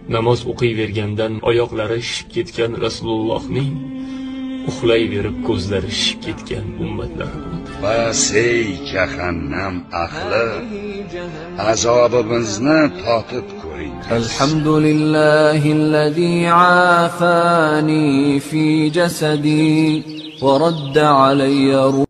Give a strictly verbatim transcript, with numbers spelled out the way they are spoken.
namoz o'qiyvergandan oyoqlari shishib ketgan Rasulullohning uxlayverib ko'zlari shishib ketgan ummatlari bo'ldi. Bas ey jahannam ahli, azobimizni totib ko'ring. Alhamdulillahillazi afani fi jasadi wa radda alayya